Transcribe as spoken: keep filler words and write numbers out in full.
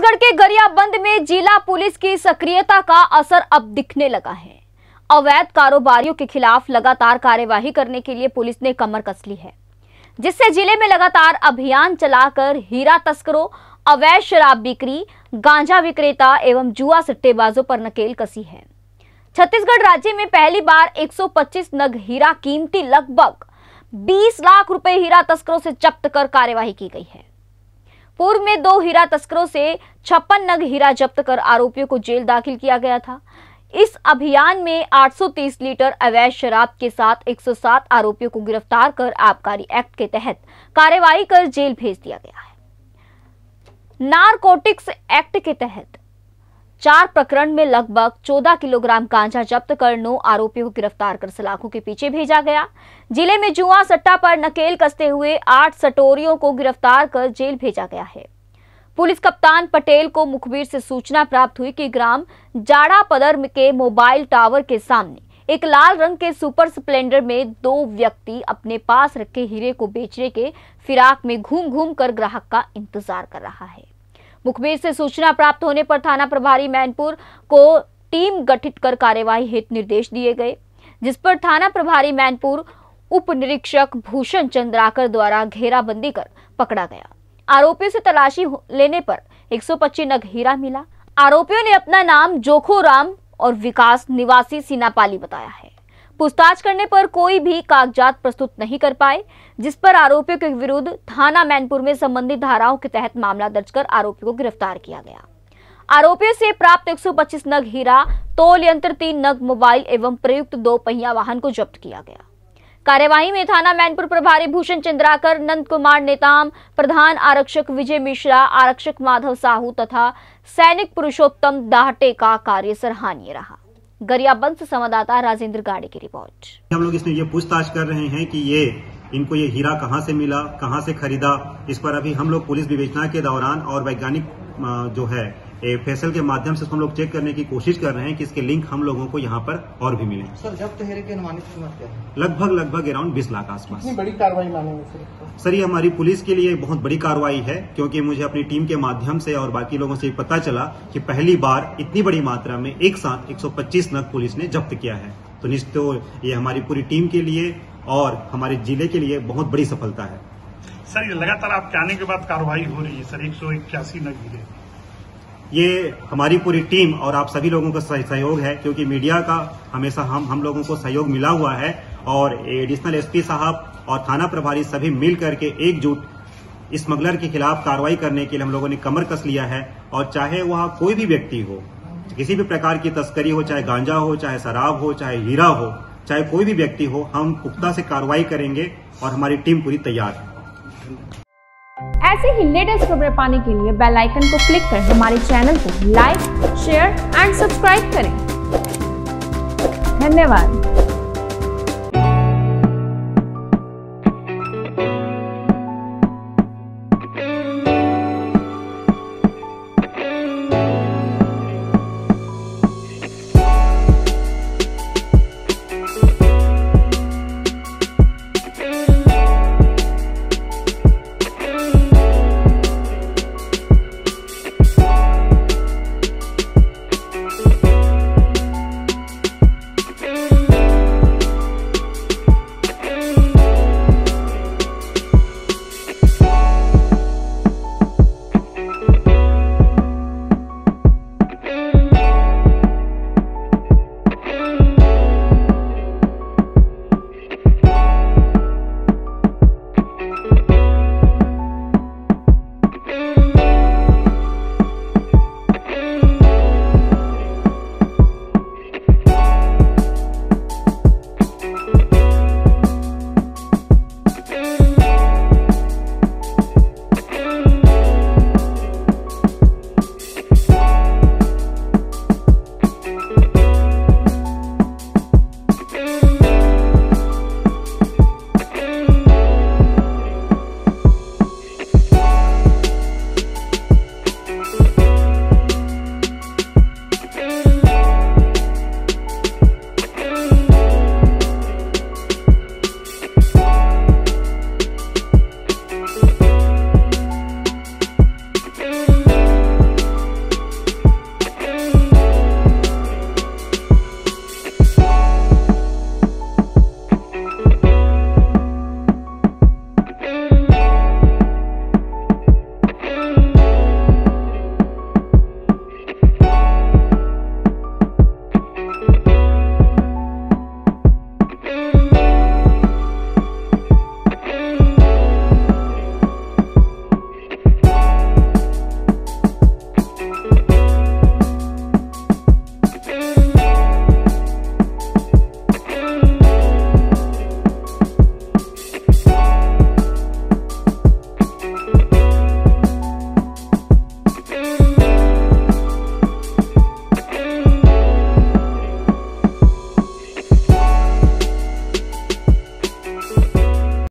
छत्तीसगढ़ के गरियाबंद में जिला पुलिस की सक्रियता का असर अब दिखने लगा है। अवैध कारोबारियों के खिलाफ लगातार कार्यवाही करने के लिए पुलिस ने कमर कस ली है, जिससे जिले में लगातार अभियान चलाकर हीरा तस्करों, अवैध शराब बिक्री, गांजा विक्रेता एवं जुआ सट्टेबाजों पर नकेल कसी है। छत्तीसगढ़ राज्य में पहली बार एक सौ पच्चीस नग हीरा कीमती लगभग बीस लाख रुपए हीरा तस्करों से जब्त कर कार्यवाही की गई है। पूर्व में दो हीरा तस्करों से छप्पन नग हीरा जब्त कर आरोपियों को जेल दाखिल किया गया था। इस अभियान में आठ सौ तीस लीटर अवैध शराब के साथ एक सौ सात आरोपियों को गिरफ्तार कर आबकारी एक्ट के तहत कार्रवाई कर जेल भेज दिया गया है। नारकोटिक्स एक्ट के तहत चार प्रकरण में लगभग चौदह किलोग्राम गांजा जब्त कर नौ आरोपियों को गिरफ्तार कर सलाखों के पीछे भेजा गया। जिले में जुआ सट्टा पर नकेल कसते हुए आठ सटोरियों को गिरफ्तार कर जेल भेजा गया है। पुलिस कप्तान पटेल को मुखबिर से सूचना प्राप्त हुई कि ग्राम जाड़ापदर के मोबाइल टावर के सामने एक लाल रंग के सुपर स्प्लेंडर में दो व्यक्ति अपने पास रखे हीरे को बेचने के फिराक में घूम घूम कर ग्राहक का इंतजार कर रहा है। मुखबिर से सूचना प्राप्त होने पर थाना प्रभारी मैनपुर को टीम गठित कर कार्यवाही हेतु निर्देश दिए गए, जिस पर थाना प्रभारी मैनपुर उप निरीक्षक भूषण चंद्राकर द्वारा घेराबंदी कर पकड़ा गया। आरोपियों से तलाशी लेने पर एक सौ पच्चीस नग हीरा मिला। आरोपियों ने अपना नाम जोखो राम और विकास निवासी सीनापाली बताया है। पूछताछ करने पर कोई भी कागजात प्रस्तुत नहीं कर पाए, जिस पर आरोपियों के विरुद्ध थाना मैनपुर में संबंधित धाराओं के तहत मामला दर्ज कर आरोपियों को गिरफ्तार किया गया। आरोपियों से प्राप्त एक सौ पच्चीस नग हीरा, तोल यंत्र, तीन नग मोबाइल एवं प्रयुक्त दो पहिया वाहन को जब्त किया गया। कार्यवाही में थाना मैनपुर प्रभारी भूषण चंद्राकर, नंद कुमार नेताम, प्रधान आरक्षक विजय मिश्रा, आरक्षक माधव साहू तथा सैनिक पुरुषोत्तम दाहटे का कार्य सराहनीय रहा। गरियाबंद से संवाददाता राजेंद्र गाड़े की रिपोर्ट। हम लोग इसमें ये पूछताछ कर रहे हैं कि ये इनको ये हीरा कहां से मिला, कहां से खरीदा। इस पर अभी हम लोग पुलिस विवेचना के दौरान और वैज्ञानिक जो है फैसल के माध्यम से हम लोग चेक करने की कोशिश कर रहे हैं कि इसके लिंक हम लोगों को यहाँ पर और भी मिले। सर, जब्त हीरे की अनुमानित कीमत क्या है? लगभग लगभग अराउंड बीस लाख आसपास। कितनी बड़ी कार्रवाई मानेंगे सर? सर, ये हमारी पुलिस के लिए बहुत बड़ी कार्रवाई है, क्योंकि मुझे अपनी टीम के माध्यम से और बाकी लोगों से पता चला कि पहली बार इतनी बड़ी मात्रा में एक साथ एक सौ पच्चीस नग पुलिस ने जब्त किया है। तो निश्चित तो ये हमारी पूरी टीम के लिए और हमारे जिले के लिए बहुत बड़ी सफलता है। सर, ये लगातार आपके आने के बाद कार्रवाई हो रही है सर, एक सौ इक्यासी नग हीरे। ये हमारी पूरी टीम और आप सभी लोगों का सहयोग है, क्योंकि मीडिया का हमेशा हम हम लोगों को सहयोग मिला हुआ है और एडिशनल एसपी साहब और थाना प्रभारी सभी मिल करके एकजुट स्मगलर के खिलाफ कार्रवाई करने के लिए हम लोगों ने कमर कस लिया है। और चाहे वह कोई भी व्यक्ति हो, किसी भी प्रकार की तस्करी हो, चाहे गांजा हो, चाहे शराब हो, चाहे हीरा हो, चाहे कोई भी व्यक्ति हो, हम पुख्ता से कार्रवाई करेंगे और हमारी टीम पूरी तैयार है। ऐसे ही लेटेस्ट खबरें पाने के लिए बेल आइकन को क्लिक कर हमारे चैनल को लाइक, शेयर एंड सब्सक्राइब करें। धन्यवाद।